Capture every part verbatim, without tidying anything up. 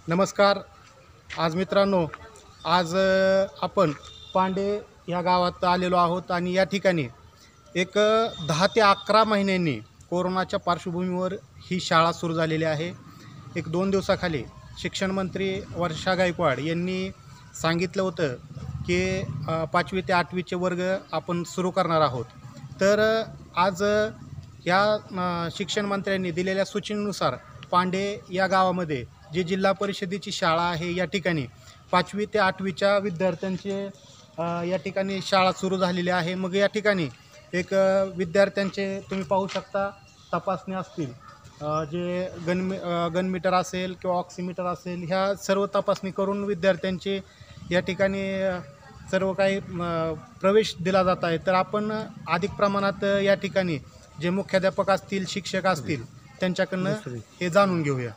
नमस्कार. आज मित्रांनो, आज अ, आपण पांडे या गावात आलेलो आहोत आणि या ठिकाणी एक अ, दहा ते अकरा महिन्यांनी कोरोनाच्या पार्श्वभूमीवर ही शाळा सुरू झालेली आहे. एक दोन दिवसाखाली शिक्षण मंत्री वर्षा गायकवाड यांनी सांगितलं होतं की अ, पाचवी ते आठवीचे वर्ग आपण सुरू करणार आहोत. तर अ, आज अ, या अ, शिक्षण मंत्र्यांनी दिलेल्या सूचनेनुसार पांडे या गावामध्ये जी जिल्हा परिषदेची शाळा आहे या ठिकाणी पाचवी ते आठवीच्या विद्यार्थ्यांचे अ, या ठिकाणी शाळा सुरू झालेली आहे. मग या ठिकाणी एक अ, विद्यार्थ्यांचे तुम्ही पाहू शकता तपासणी असतील, अ, जे गन अ, गनमीटर असेल किंवा ऑक्सिमीटर असेल, ह्या सर्व तपासणी करून विद्यार्थ्यांचे या ठिकाणी अ, सर्व काही अ, प्रवेश दिला जात आहे. तर आपण अधिक प्रमाणात अ, या ठिकाणी जे मुख्याध्यापक असतील, शिक्षक असतील, त्यांच्याकडनं हे जाणून घेऊया.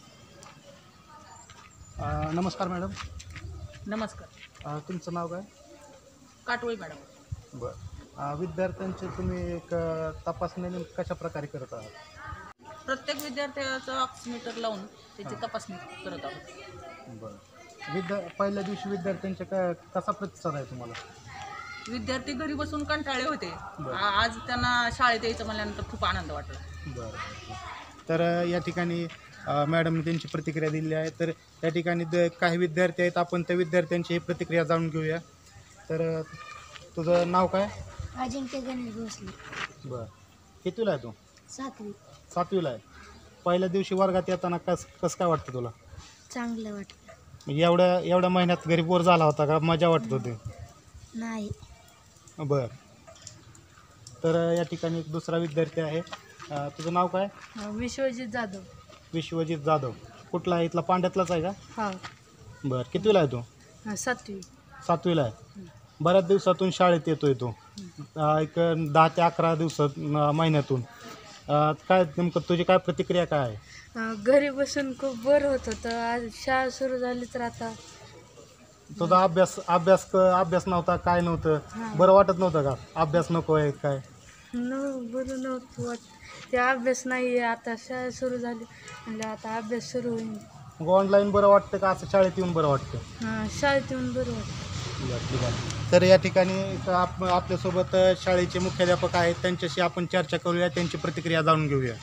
अ, नमस्कार मॅडम. नमस्कार. अ, तुमचं नाव काय? काटोळी मॅडम. बरं. विद्यार्थ्यांचे तुम्ही एक अ, तपासणी नेमकं कशा प्रकारे करत आहात? प्रत्येक विद्यार्थ्याचं ऑक्सिमीटर लावून त्याची तपासणी करत आहोत. बरं. विद्या पहिल्या दिवशी विद्यार्थ्यांच्या क कसा प्रतिसाद आहे तुम्हाला? विद्यार्थी घरी बसून कंटाळले होते. बरं. आ- आज त्यांना शाळेत यायचं म्हणल्यानंतर खूप आनंद वाटला. बरं. तर अ, या ठिकाणी अ, मॅडमने त्यांची प्रतिक्रिया दिली आहे. तर या ठिकाणी द काही विद्यार्थी आहेत, आपण त्या विद्यार्थ्यांची प्रतिक्रिया जाणून घेऊया. तर अ, तुझं नाव काय? अजिंक्य गणेश भोसले. बरं. कितवीला आहे तू? सातवी. सातवीला आहे. पहिल्या दिवशी वर्गात येताना कस कसं काय वाटतं तुला? चांगलं वाटलं. म्हणजे एवढ्या एवढ्या महिन्यात घरी बोर झाला होता का? मजा वाटत होती? नाही. बरं. तर अ, या ठिकाणी एक दुसरा विद्यार्थी आहे. अ, तुझं नाव काय? विश्वजित जाधव. विश्वजित जाधव. कुठला आहे? इथला पांड्यातलाच आहे का? हा. बरं. कितवीला आहे तू? सातवी. सातवीला आहे. बऱ्याच दिवसातून शाळेत येतोय तू. अ, एक दहा ते अकरा दिवसात म- महिन्यातून. अ, काय नेमकं तुझी काय प्रतिक्रिया काय आहे? घरी बसून खूप बोर होत होतं. आज शाळा सुरू झाली तर आता तुझा अभ्यास अभ्यास क अभ्यास नव्हता, काय नव्हतं, हां. बरं वाटत नव्हतं का? अभ्यास नको आहे काय? न बरं नव्हतं वाटत. ते अभ्यास नाही आहे. आता शाळा सुरू झाली म्हणजे आता अभ्यास सुरू होईल. मग ऑनलाईन बरं वाटतं का असं शाळेत येऊन बरं वाटतं? हां, शाळेत येऊन बरं वाटतं. बरं, ठीक आहे. तर या ठिकाणी एक आप आपल्यासोबत अ, शाळेचे मुख्याध्यापक आहेत, त्यांच्याशी आपण चर्चा करूया, त्यांची प्रतिक्रिया जाणून घेऊया.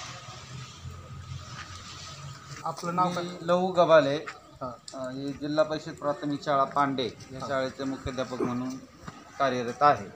आपलं नाव काय? मी लहू गबाले, हां. अ, ही जिल्हा परिषद प्राथमिक शाळा पांडे या शाळेचे मुख्याध्यापक म्हणून कार्यरत आहे.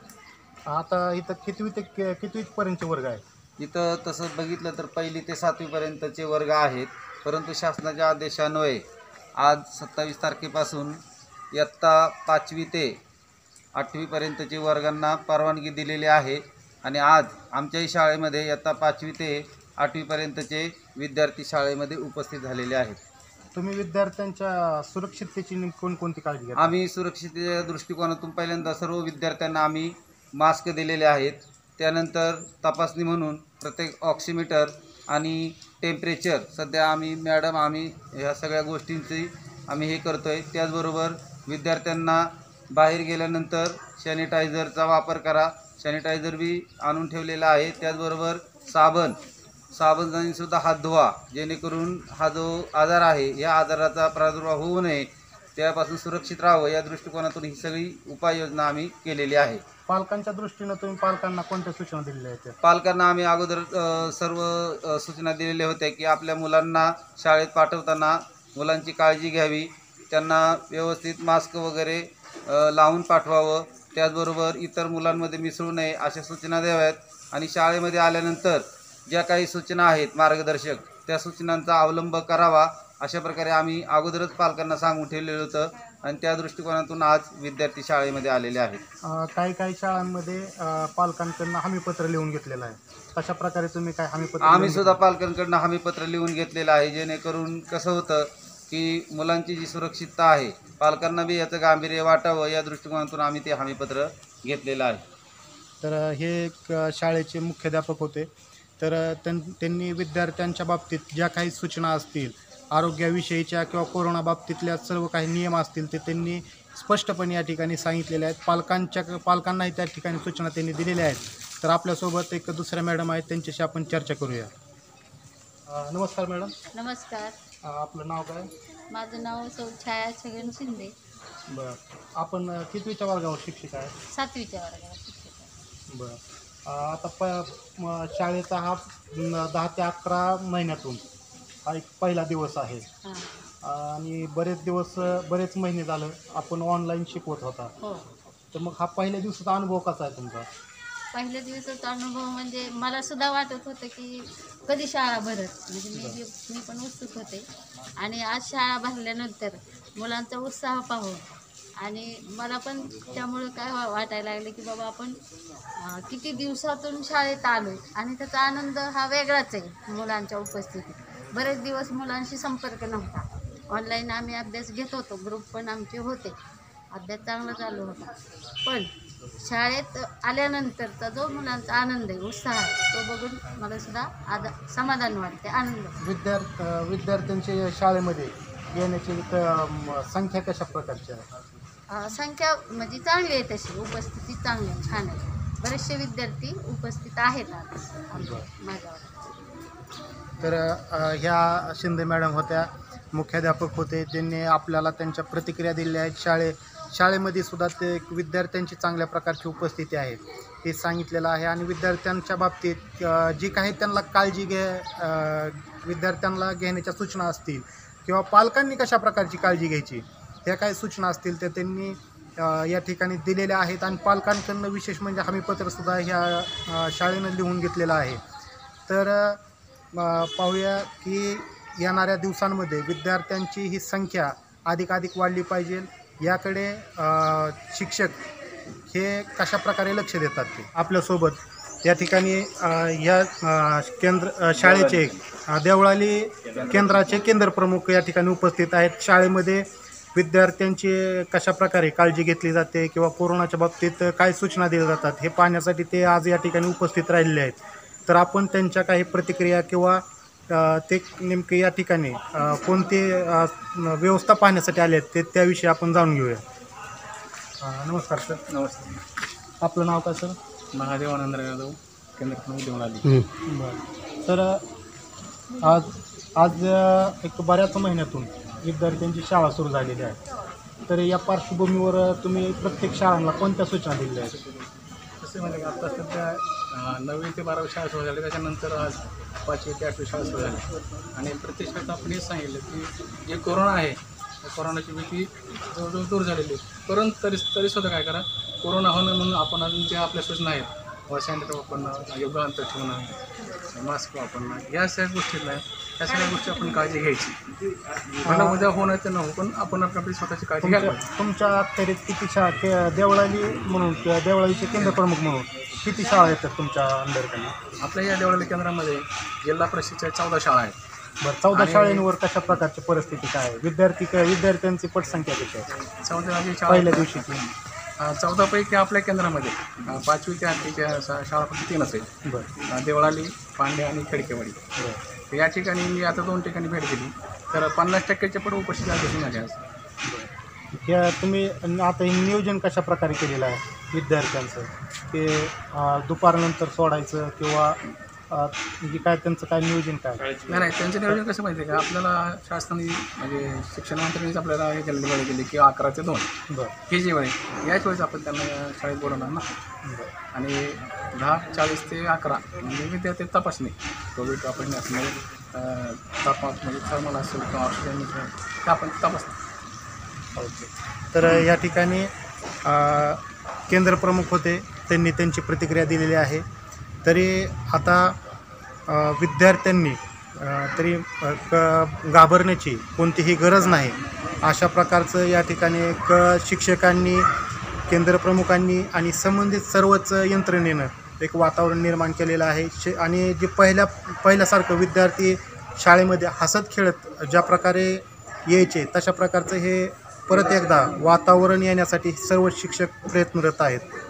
आता इथं कितवी ते कि- कितवीपर्यंतचे वर्ग आहे? इथं तसं बघितलं तर पहिली ते सातवीपर्यंतचे वर्ग आहेत, परंतु शासनाच्या आदेशान्वये आज सत्तावीस तारखेपासून इयत्ता पाचवी ते आठवीपर्यंतचे वर्गांना परवानगी दिलेली आहे आणि आज आमच्याही शाळेमध्ये इयत्ता पाचवी ते आठवीपर्यंतचे विद्यार्थी शाळेमध्ये उपस्थित झालेले आहेत. तुम्ही विद्यार्थ्यांच्या सुरक्षिततेची नेमकी कोणकोणती काळजी घ्या? आम्ही सुरक्षिततेच्या दृष्टिकोनातून पहिल्यांदा सर्व विद्यार्थ्यांना आम्ही मास्क दिलेले आहेत. त्यानंतर तपासणी म्हणून प्रत्येक ऑक्सिमीटर आणि टेम्परेचर सध्या आम्ही मॅडम आम्ही ह्या सगळ्या गोष्टींची आम्ही हे करतो आहे. त्याचबरोबर विद्यार्थ्यांना बाहेर गेल्यानंतर सॅनिटायझरचा वापर करा, सॅनिटायझर बी आणून ठेवलेला आहे. त्याचबरोबर साबण साबणाने सुद्धा हात धुवा, जेणेकरून हा जो आजार आहे या आजाराचा प्रादुर्भाव होऊ नये, त्यापासून सुरक्षित राहावं या दृष्टिकोनातून ही सगळी उपाययोजना आम्ही केलेली आहे. पालकांच्या दृष्टीनं तुम्ही पालकांना कोणत्या सूचना दिलेल्या आहेत? पालकांना आम्ही अगोदर अ, सर्व अ, सूचना दिलेल्या होत्या की आपल्या मुलांना शाळेत पाठवताना मुलांची काळजी घ्यावी, त्यांना व्यवस्थित मास्क वगैरे अ, लावून पाठवावं, त्याचबरोबर इतर मुलांमध्ये मिसळू नये अशा सूचना द्याव्यात आणि शाळेमध्ये आल्यानंतर ज्या काही सूचना आहेत मार्गदर्शक त्या सूचनांचा अवलंब करावा अशा प्रकारे आम्ही अगोदरच पालकांना सांगून ठेवलेलं होतं आणि त्या दृष्टिकोनातून आज विद्यार्थी शाळेमध्ये आलेले आहेत. अ, काही काही शाळांमध्ये अ, पालकांकडनं हमीपत्र लिहून घेतलेलं आहे. तशा प्रकारे तुम्ही काय हमीपत्र आम्ही लिहून सुद्धा घेतलं? पालकांकडनं हमीपत्र लिहून घेतलेलं आहे, जेणेकरून कसं होतं की मुलांची जी सुरक्षितता आहे पालकांना बी याचं गांभीर्य वाटावं या दृष्टिकोनातून आम्ही ते हमीपत्र घेतलेलं आहे. तर अ, हे एक अ, शाळेचे मुख्याध्यापक होते. तर अ, त्यां त्यांनी विद्यार्थ्यांच्या बाबतीत ज्या काही सूचना असतील, आरोग्याविषयीच्या किंवा कोरोना बाबतीतल्या सर्व काही नियम असतील ते त्यांनी स्पष्टपणे या ठिकाणी सांगितलेले आहेत. पालकांच्या पालकांनाही त्या ठिकाणी सूचना त्यांनी दिलेल्या आहेत. तर आपल्यासोबत एक दुसऱ्या मॅडम आहेत, त्यांच्याशी आपण चर्चा करूया. अ, नमस्कार मॅडम. नमस्कार. अ, आपलं नाव काय? माझं नाव सौ छाया छगन शिंदे. बरं. आपण अ, कितवीच्या वर्गावर शिक्षक आहे? सातवीच्या वर्गाला शिक्षक आहे. बरं. अ, आता प म शाळेचा हा न दहा ते अकरा महिन्यातून हा एक पहिला दिवस आहे. हां. आणि बरेच दिवस अ, बरेच महिने झालं आपण ऑनलाईन शिकवत होता. हो. तर मग हा पहिल्या दिवसाचा अनुभव कसा आहे तुमचा? पहिल्या दिवसाचा अनुभव म्हणजे मला सुद्धा वाटत होतं की कधी शाळा भरत, म्हणजे मी मी पण उत्सुक होते. आणि आज शाळा भरल्यानंतर मुलांचा उत्साह पाहून आणि मला पण त्यामुळे काय वा वाटायला लागलं की बाबा आपण अं, किती दिवसातून शाळेत आलो आणि त्याचा आनंद हा वेगळाच आहे. मुलांच्या उपस्थितीत बरेच दिवस मुलांशी संपर्क नव्हता. ऑनलाईन आम्ही अभ्यास घेत होतो, ग्रुप पण आमचे होते, अभ्यास चांगला चालू होता. पण शाळेत आल्यानंतरचा जो मुलांचा आनंद आहे, उत्साह आहे, तो बघून मला सुद्धा आदा समाधान वाटते, आनंद वाटतो. विद्यार्थ अ, विद्यार्थ्यांच्या शाळेमध्ये येण्याची क- म, संख्या कशा प्रकारची आहे? अ, संख्या म्हणजे चांगली आहे, तशी उपस्थिती चांगली आहे, छान आहे. बरेचसे विद्यार्थी उपस्थित आहेत आज आमच्या माझ्यावर. तर अ, ह्या शिंदे मॅडम होत्या, मुख्याध्यापक होते, त्यांनी आपल्याला त्यांच्या प्रतिक्रिया दिल्या आहेत. शाळे शाळेमध्ये सुद्धा ते विद्यार्थ्यांची चांगल्या प्रकारची उपस्थिती आहे हे सांगितलेलं आहे. आणि विद्यार्थ्यांच्या बाबतीत अ, जी काही त्यांना काळजी घे अ, विद्यार्थ्यांना घेण्याच्या सूचना असतील किंवा पालकांनी कशा प्रकारची काळजी घ्यायची ह्या काही सूचना असतील त्या त्यांनी अ, या ठिकाणी दिलेल्या आहेत. आणि पालकांकडनं विशेष म्हणजे हमीपत्रसुद्धा ह्या अ, शाळेनं लिहून घेतलेलं आहे. तर अ, पाहूया की येणाऱ्या दिवसांमध्ये विद्यार्थ्यांची ही संख्या अधिकाधिक वाढली पाहिजे याकडे अ, शिक्षक हे कशा प्रकारे लक्ष देतात ते आपल्यासोबत या ठिकाणी अ, या अ, केंद्र अ, शाळेचे अ, देवळाली केंद्राचे केंद्रप्रमुख या ठिकाणी उपस्थित आहेत. शाळेमध्ये विद्यार्थ्यांची कशा प्रकारे काळजी घेतली जाते किंवा कोरोनाच्या बाबतीत काय सूचना दिल्या जातात हे पाहण्यासाठी ते आज या ठिकाणी उपस्थित राहिलेले आहेत. तर आपण त्यांच्या काही प्रतिक्रिया किंवा अ, ते नेमके या ठिकाणी अ, कोणते अ, व्यवस्था पाहण्यासाठी आले आहेत ते त्याविषयी आपण जाणून घेऊया. अ, नमस्कार सर. नमस्ते. आपलं नाव काय सर? महादेव आनंद यादव, केंद्र देऊन आली. बरं. तर आज आज अ, एक बऱ्याच महिन्यातून विद्यार्थ्यांची शाळा सुरू झालेली आहे. तर या पार्श्वभूमीवर तुम्ही प्रत्येक शाळांना कोणत्या सूचना दिलेल्या आहेत? कसं म्हणजे आता सध्या अं, नववी ते बारावी शाळा सुरू झाली, त्याच्यानंतर आज पाचवी ते आठवी शाळा सुरू झाली. आणि प्रत्येक शाळेत आपण हे सांगितलं की जे कोरोना आहे त्या कोरोनाची भीती जवळजवळ दूर झालेली आहे. परंतु तरी तरीसुद्धा काय करा, कोरोना होणं म्हणून आपण अजून ज्या आपल्या सूचना आहेत, सॅनिटायझर वापरणं, योग्य अंतर ठेवणं, मास्क वापरणं, या सगळ्या गोष्टी नाही, या सगळ्या गोष्टी आपण काळजी घ्यायची. मला उद्या होणं ते न हो, पण आपण आपली स्वतःची काळजी घ्यायला तुमच्या पाहिजे. तुमच्या अखेरीत किती शाळा के देवळाली म्हणून किंवा देवळालीचे केंद्रप्रमुख म्हणून किती शाळा येतात तुमच्या अंडरखाली? आपल्या या देवळाली केंद्रामध्ये जिल्हा परिषदच्या चौदा शाळा आहेत. बरं. चौदा आणि- शाळांवर कशा प्रकारची परिस्थिती काय आहे? विद्यार्थी काय विद्यार्थ्यांची पटसंख्या कशी आहे चौदा जी पहिल्या शाळा दिवशीची? अं, चौदापैकी आपल्या केंद्रामध्ये अं, पाचवी ते आठवीच्या शा- शाळा फक्त तीनच आहेत. बरं. अं, देवळाली, पांडे आणि खडकेवाडी. बरं. तर या ठिकाणी मी आता दोन ठिकाणी भेट दिली, तर पन्नास टक्क्याच्या पण उपस्थिती दिसून आली आज. ह्या तुम्ही आता हे नियोजन कशा प्रकारे केलेलं आहे विद्यार्थ्यांचं ते अं, दुपारनंतर सोडायचं किंवा अं, म्हणजे काय त्यांचं काय नियोजन काय? नाही नाही त्यांचं नियोजन कसं माहिती आहे का, आपल्याला शासनाने म्हणजे शिक्षण मंत्र्यांनीच आपल्याला हे केलेली वेळ दिली की अकरा ते दोन बरं. ही जी वेळ आहे, याच वेळेस आपण त्यांना शाळेत बोलवणार ना. बरं. आणि दहा चाळीस ते अकरा म्हणजे विद्यार्थी तपासणी, कोविड तपासणी असणे, तापमान म्हणजे थर्मल असेल किंवा ऑक्सिजन ते आपण तपासणी. ओके. तर या ठिकाणी अ, केंद्रप्रमुख होते, त्यांनी त्यांची प्रतिक्रिया दिलेली आहे. तरी आता अ, विद्यार्थ्यांनी अ, तरी अ, क घाबरण्याची कोणतीही गरज नाही अशा प्रकारचं या ठिकाणी एक शिक्षकांनी, केंद्रप्रमुखांनी आणि संबंधित सर्वच यंत्रणेनं एक वातावरण निर्माण केलेलं आहे. शे आणि जे पहिल्या पहिल्यासारखं विद्यार्थी शाळेमध्ये हसत खेळत ज्या प्रकारे यायचे तशा प्रकारचं हे परत एकदा वातावरण येण्यासाठी सर्व शिक्षक प्रयत्नरत आहेत.